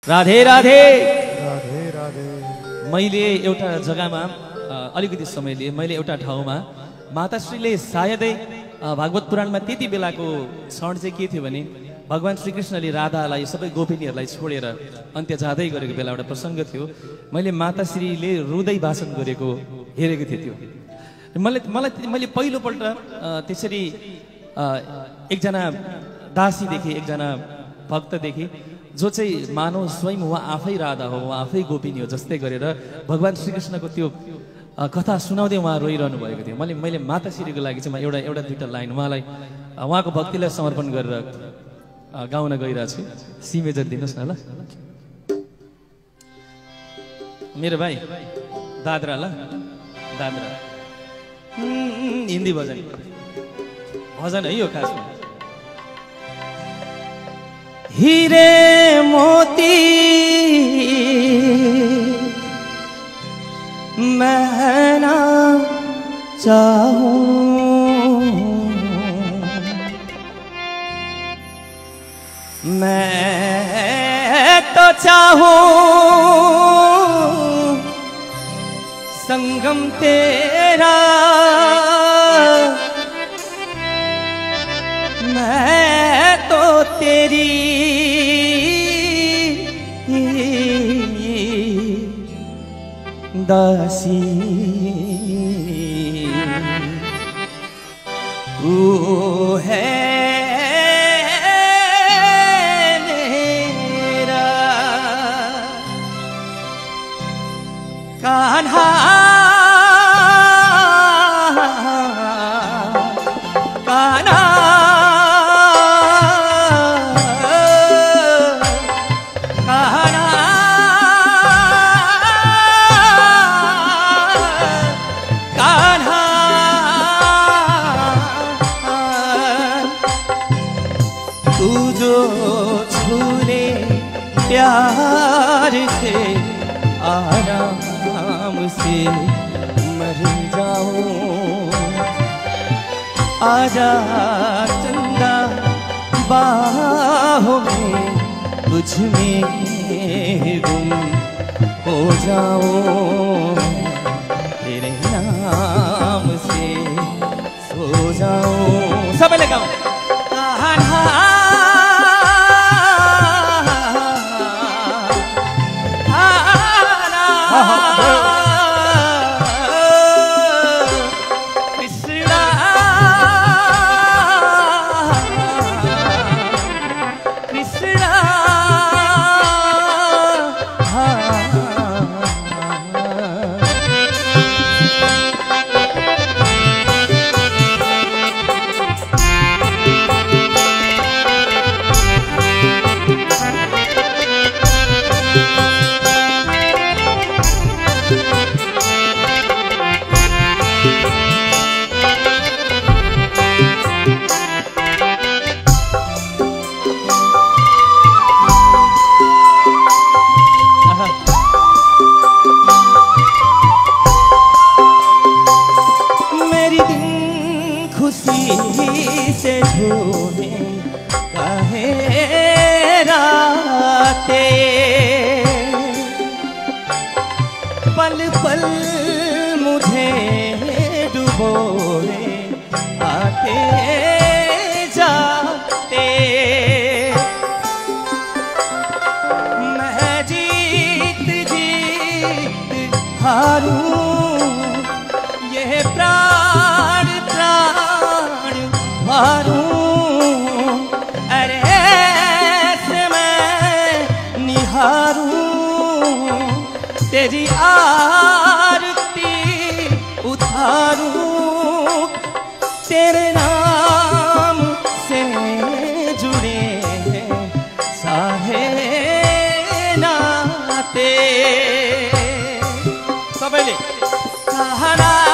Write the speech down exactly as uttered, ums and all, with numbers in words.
राधे राधे राधे राधे। मैले एउटा जग्गामा अलिकति समय लिए मैले एउटा ठाउँमा माताश्रीले सायदै भागवत पुराणमा त्यति बेलाको क्षण चाहिँ के थियो भने भगवान श्रीकृष्णले राधालाई सबै गोपिनीहरूलाई छोडेर अन्त्य जाँदै गरेको बेला एउटा प्रसङ्ग थियो। मैले माताश्रीले रुँदै भाषण गरेको हेरेको थिएँ। त्यो मलाई मलाई मैले पहिलोपल्ट त्यसरी एकजना दासी देखेँ, एकजना भक्त देखेँ जो चाहिँ मानव स्वयं उहाँ आफै राधा हो, उहाँ आफै गोपिनी हो जस्तै गरेर भगवान श्रीकृष्णको त्यो कथा सुनाउँदै उहाँ रोइरहनु भएको थियो। मैले मैले माताश्रीको लागि चाहिँ एउटा एउटा दुईवटा लाइन उहाँलाई उहाँको भक्तिलाई समर्पण गरेर गाउन गइरहेको छु। सी मेजर दिनुहोस् न ल मेरो भाइ। दादरा ल दादरा हिन्दी भजन भजन है यो खासमा। हीरे मोती मैं ना चाहूं, मैं तो चाहूं संगम तेरा, मैं तो तेरी दासी, तू है मेरा कान्हा, कान्हा प्यार से आराम से मर जाऊं, आजा चंदा बाहों में तुझ में गुम हो जाऊं, तेरे नाम से सो जाऊं। सब लगाओ कृष्णा कृष्णा से झूमे काहे राते, पल पल मुझे डुबोए आते जाते, मैं जीत जीत हारूं, ये प्राण प्राण हारूं, अरे ऐसे मैं निहारूं, तेरी आरती उतारूं, तेरे नाम से जुड़े सारे नाते। सबैले कहना